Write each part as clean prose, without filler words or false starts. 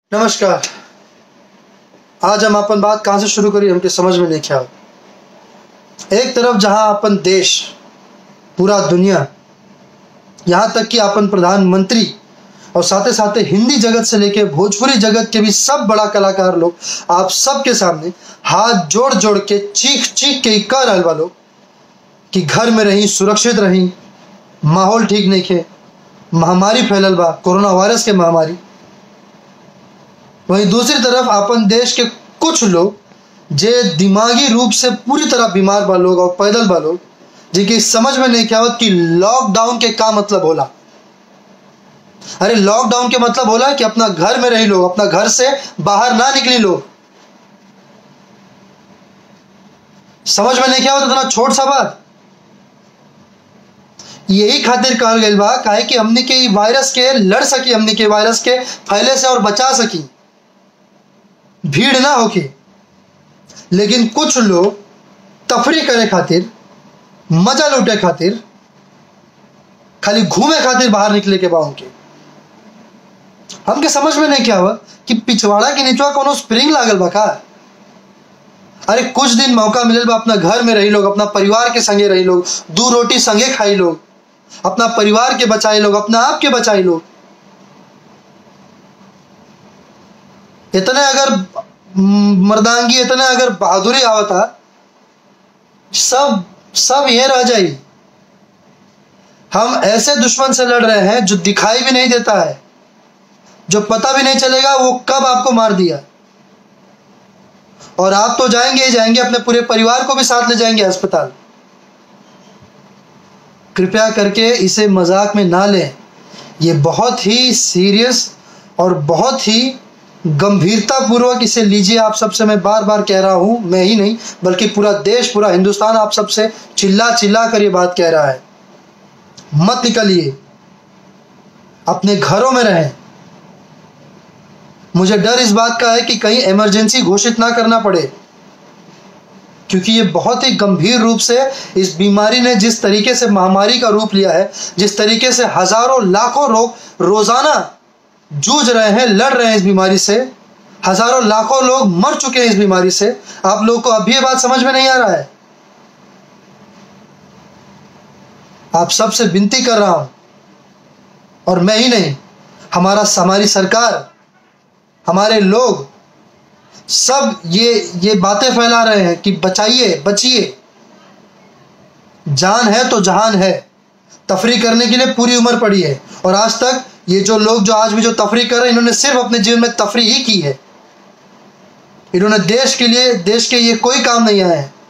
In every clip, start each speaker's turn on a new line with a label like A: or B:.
A: नमस्कार। आज हम अपन बात कहाँ से शुरू करी हमके समझ में नहीं ख्याल। एक तरफ जहाँ अपन देश, पूरा दुनिया, यहाँ तक कि अपन प्रधानमंत्री और साथ साथ हिंदी जगत से लेके भोजपुरी जगत के भी सब बड़ा कलाकार लोग आप सबके सामने हाथ जोड़ जोड़ के चीख चीख के कह रहे बा लोग कि घर में रही, सुरक्षित रही, माहौल ठीक नहीं खे, महामारी फैलल बा, कोरोना वायरस के महामारी। वहीं दूसरी तरफ अपन देश के कुछ लोग जे दिमागी रूप से पूरी तरह बीमार बा लोग और पैदल बा लोग, जिनकी समझ में नहीं आवत कि लॉकडाउन के का मतलब होला। अरे लॉकडाउन के मतलब होला कि अपना घर में रही लोग, अपना घर से बाहर ना निकली लोग। समझ में नहीं आवत इतना छोट सा बात। यही खातिर कहल गई बा काहे कि हमने के वायरस के लड़ सकी, हमने के वायरस के फैले से और बचा सकी, भीड़ ना होके। लेकिन कुछ लोग तफरी करे खातिर, मजा लूटे खातिर, खाली घूमे खातिर बाहर निकले के बाहों के। हमके समझ में नहीं क्या हुआ कि पिछवाड़ा के नीचवा कोनो स्प्रिंग लागल बा का। अरे कुछ दिन मौका मिलल बा, अपना घर में रही लोग, अपना परिवार के संगे रही लोग, 2 रोटी संगे खाई लोग, अपना परिवार के बचाई लोग, अपना आप के बचाई लोग। इतने अगर मर्दांगी, इतने अगर बहादुरी आवता, सब ये रह जाई। हम ऐसे दुश्मन से लड़ रहे हैं जो दिखाई भी नहीं देता है, जो पता भी नहीं चलेगा वो कब आपको मार दिया। और आप तो जाएंगे ही जाएंगे, अपने पूरे परिवार को भी साथ ले जाएंगे अस्पताल। कृपया करके इसे मजाक में ना लें। ये बहुत ही सीरियस और बहुत ही गंभीरता पूर्वक इसे लीजिए। आप सबसे मैं बार बार कह रहा हूं, मैं ही नहीं बल्कि पूरा देश, पूरा हिंदुस्तान आप सबसे चिल्ला चिल्ला कर ये बात कह रहा है। मत निकलिए, अपने घरों में रहें। मुझे डर इस बात का है कि कहीं इमरजेंसी घोषित ना करना पड़े, क्योंकि ये बहुत ही गंभीर रूप से इस बीमारी ने जिस तरीके से महामारी का रूप लिया है, जिस तरीके से हजारों लाखों लोग रोजाना जूझ रहे हैं, लड़ रहे हैं इस बीमारी से, हजारों लाखों लोग मर चुके हैं इस बीमारी से। आप लोगों को अभी ये बात समझ में नहीं आ रहा है। आप सबसे विनती कर रहा हूं, और मैं ही नहीं, हमारी सरकार, हमारे लोग सब ये बातें फैला रहे हैं कि बचाइए, बचिए। जान है तो जहान है। तफरी करने के लिए पूरी उम्र पड़ी है, और आज तक ये जो लोग जो आज भी जो तफरी कर रहे हैं, इन्होंने सिर्फ अपने जीवन में तफरी ही की है। इन्होंने देश के लिए, देश के ये कोई काम नहीं आए हैं।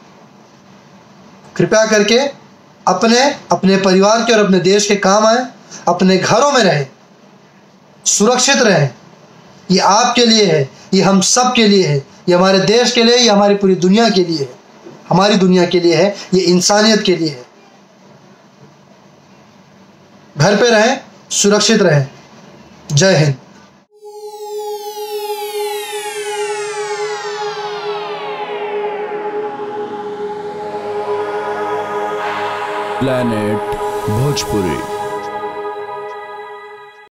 A: कृपया करके अपने परिवार के और अपने देश के काम आए, अपने घरों में रहें, सुरक्षित रहें। ये आपके लिए है, ये हम सब के लिए है, ये हमारे देश के लिए, ये हमारी पूरी दुनिया के लिए है, हमारी दुनिया के लिए है, ये इंसानियत के लिए है। घर पे रहें, सुरक्षित रहें। जय हिंद।
B: प्लैनेट भोजपुरी।